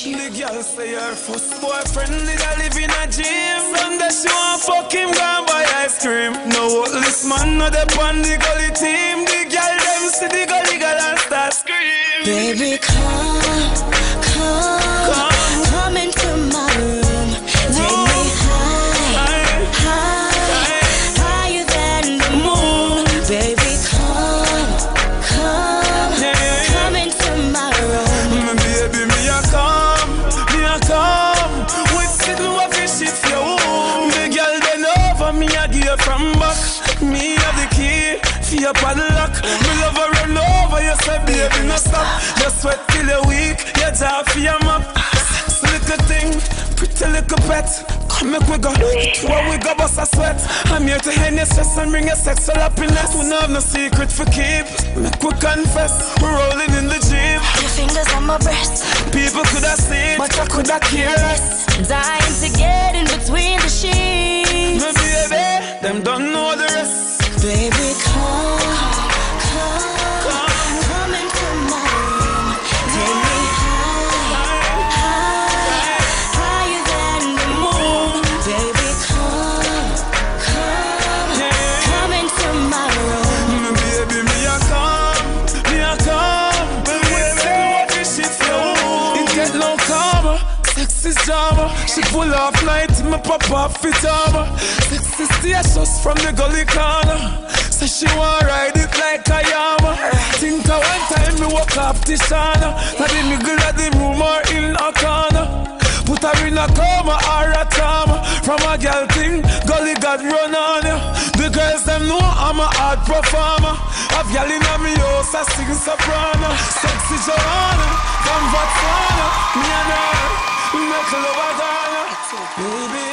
The girl say her first boyfriend did a live in a gym. Sunday she want fuck him, go and buy ice cream. No this man not up on the gully team. The girl them see the gully girl and start scream. Baby, come into my room. Take me higher than the moon. Baby, come into my room. Baby, me a come. We sit and watch this shit flow. The girl bend over, me a give her from back. Me have the key for your padlock. Me love her run over, you say baby no stop. Just sweat till you're weak, you jaw for your map. Little thing, pretty little pet. Come make we go, where we go bust a sweat. I'm here to end your stress and bring your sexual happiness. We don't have no secret for keep. Make we confess, we're rolling in the Jeep. Your fingers on my breast. People could have seen, but I could have cared less. Dying to get in between the sheets. My baby, them don't know the rest. Baby, come into my room. Take me higher than the moon. Baby, come into my room. Baby, me a come. Baby, what this shit flow. It get no calmer. Sex is drama. She pull off night, me pop off it armor. Sex is status from the gully corner. So she want ride it like a yama. Think of one time me walk off the shana. Now the middle of the room or in a corner. Put her in a coma or a trauma. From a girl thing, gully got run on ya. The girls them know I'm a hard performer. I've y'all in a me house, I sing soprano. Sexy Joanna, from Botswana. Me and her, we make love a Ghana. Baby,